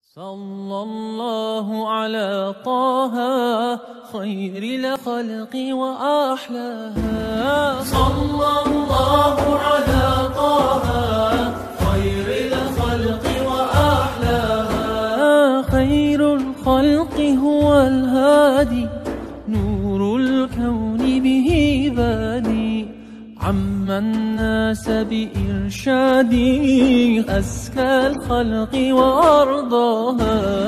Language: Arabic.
صلى الله على طه خير الخلق وأحلاها. صلى الله على طه خير الخلق وأحلاها. خير الخلق هو الهادي نور الكون به بادي عم الناس بإرشادي أزكى الخلق وأرضاها.